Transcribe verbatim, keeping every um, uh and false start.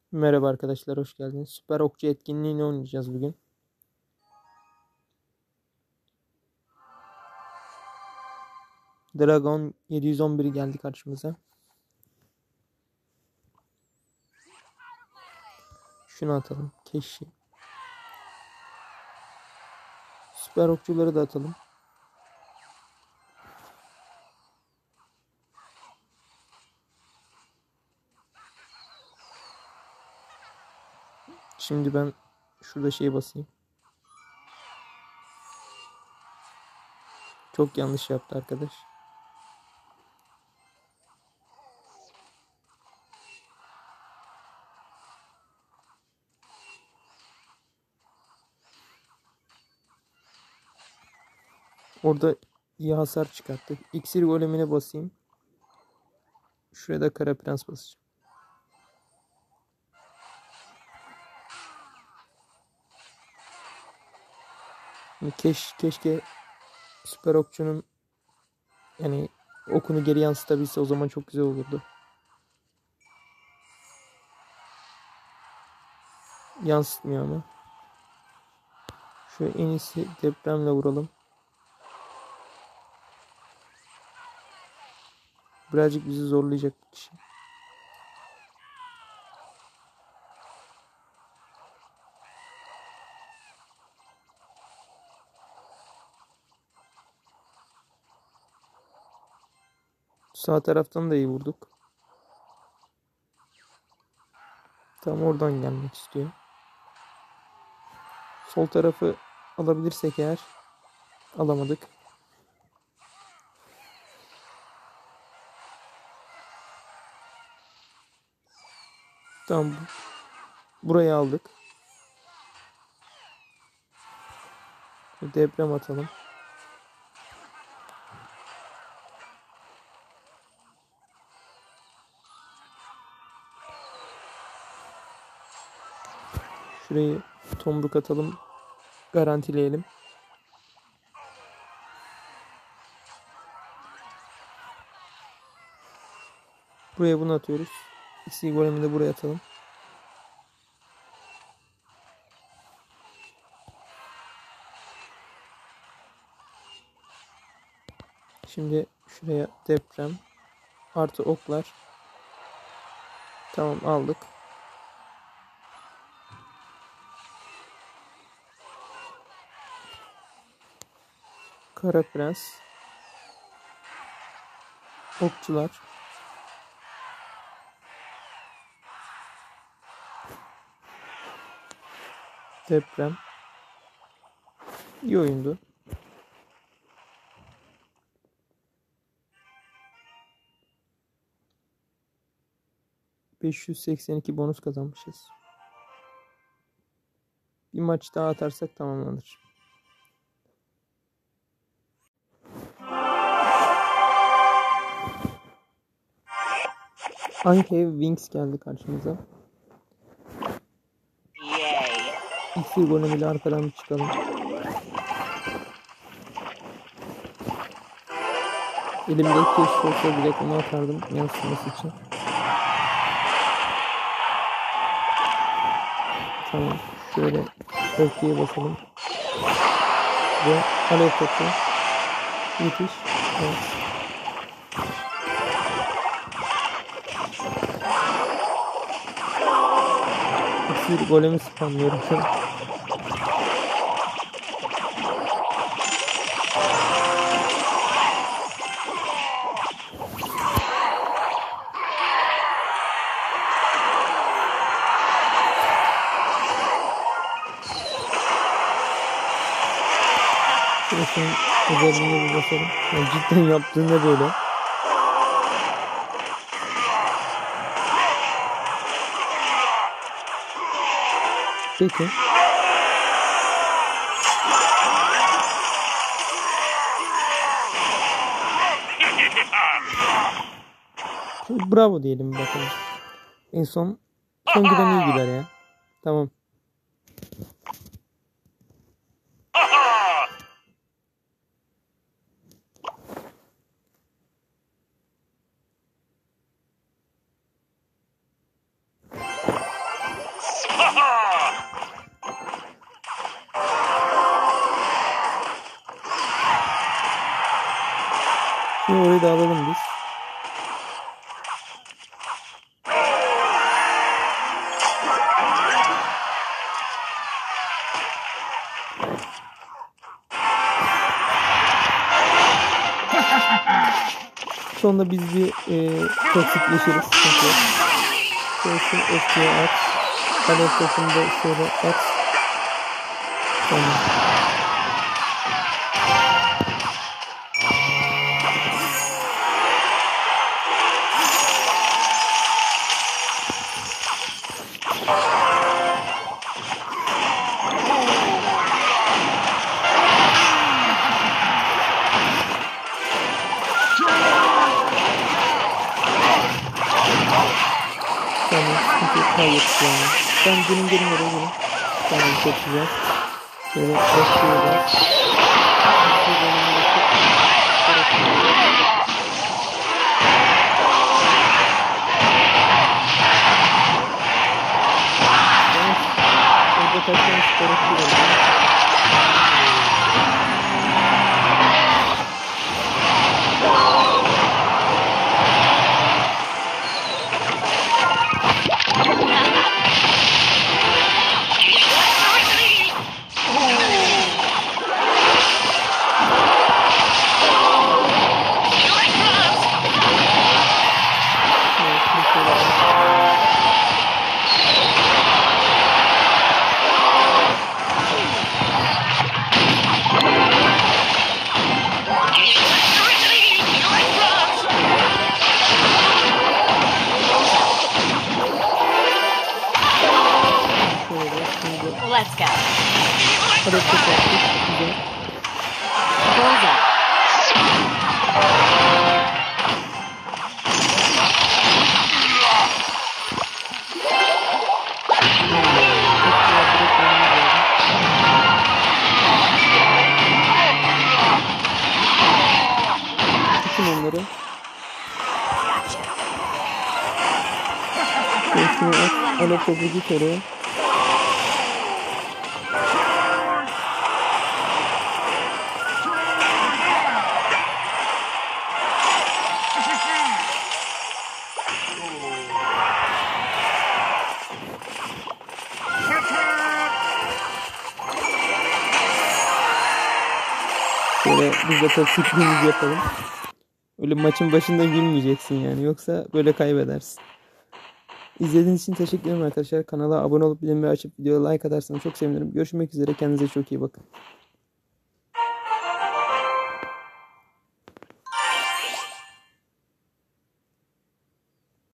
Merhaba arkadaşlar, hoş geldiniz. Süper Okçu etkinliğini oynayacağız bugün. Dragon yedi yüz on bir geldi karşımıza. Şunu atalım. Keşi. Süper Okçuları da atalım. Şimdi ben şurada şey basayım. Çok yanlış yaptı arkadaş. Orada iyi hasar çıkarttık. İksir golemine basayım. Şuraya da Kara Prens basacağım. Keş, keşke Süper Okçu'nun yani okunu geri yansıtabilse, o zaman çok güzel olurdu. Yansıtmıyor ama. Şu en iyisi depremle vuralım. Birazcık bizi zorlayacak bir kişi. Sağ taraftan da iyi vurduk. Tam oradan gelmek istiyor. Sol tarafı alabilirsek eğer. Alamadık. Tamam. Burayı aldık. Deprem atalım. Şurayı tomruk atalım. Garantileyelim. Buraya bunu atıyoruz. İksir golemi de buraya atalım. Şimdi şuraya deprem. Artı oklar. Tamam, aldık. Kara Prens. Okçular. Deprem. İyi oyundu. beş yüz seksen iki bonus kazanmışız. Bir maç daha atarsak tamamlanır. Ankev Wings geldi karşımıza. İksir golemiyle arkadan bir çıkalım. Elimde keş olsa direkt onu atardım yansıması için. Tamam. Şöyle öfkeye basalım. Ve alev topu. Müthiş. Evet. İksir golemi spamlıyorum şu an. Şurasının özelliğine bir basalım. Yani cidden yaptığında böyle. Peki. Şöyle bravo diyelim bakalım. En son son giden iyi gider ya. Tamam. Şimdi orayı da alalım biz. Sonunda biz bir e, toksikleşiriz. Çünkü Şöyle eskiye at. Alev topunu da şöyle at. Tamam. Tamam, sıkıntı kaybettik yani. Ben gelin gelin oraya gelin. Tamam, çok güzel. Şöyle başlıyorlar. Orada kaç tane spor yapıyorlar. Let's go. Hadi çok güzel. Balls up. Tutun onları. Şunu at. Alev topu git oraya. Şöyle biz de toksikliğimizi yapalım. Öyle maçın başında gülmeyeceksin yani. Yoksa böyle kaybedersin. İzlediğiniz için teşekkür ederim arkadaşlar. Kanala abone olup bildirimleri açıp videoya like atarsanız çok sevinirim. Görüşmek üzere. Kendinize çok iyi bakın.